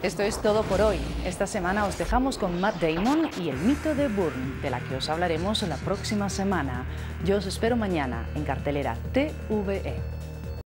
Esto es todo por hoy. Esta semana os dejamos con Matt Damon y el mito de Bourne, de la que os hablaremos la próxima semana. Yo os espero mañana en cartelera TVE.